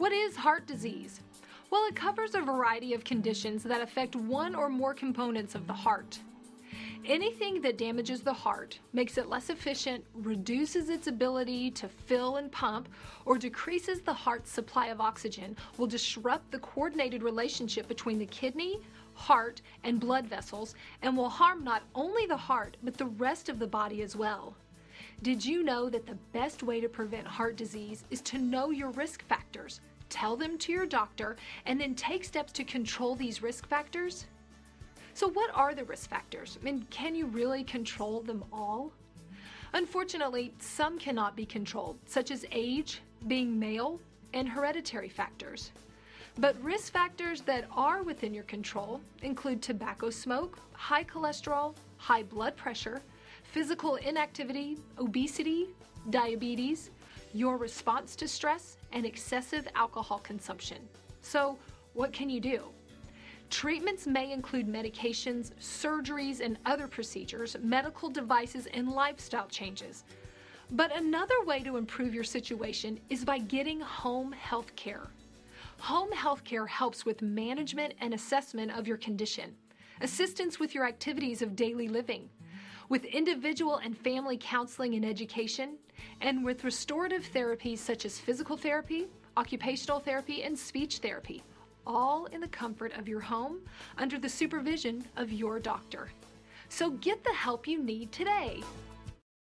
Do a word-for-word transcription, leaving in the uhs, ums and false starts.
What is heart disease? Well, it covers a variety of conditions that affect one or more components of the heart. Anything that damages the heart, makes it less efficient, reduces its ability to fill and pump, or decreases the heart's supply of oxygen will disrupt the coordinated relationship between the kidney, heart, and blood vessels, and will harm not only the heart, but the rest of the body as well. Did you know that the best way to prevent heart disease is to know your risk factors, tell them to your doctor, and then take steps to control these risk factors? So what are the risk factors? I mean, can you really control them all? Unfortunately, some cannot be controlled, such as age, being male, and hereditary factors. But risk factors that are within your control include tobacco smoke, high cholesterol, high blood pressure, physical inactivity, obesity, diabetes, your response to stress, and excessive alcohol consumption. So, what can you do? Treatments may include medications, surgeries, and other procedures, medical devices, and lifestyle changes. But another way to improve your situation is by getting home health care. Home health care helps with management and assessment of your condition, assistance with your activities of daily living, with individual and family counseling and education, and with restorative therapies such as physical therapy, occupational therapy, and speech therapy, all in the comfort of your home under the supervision of your doctor. So get the help you need today.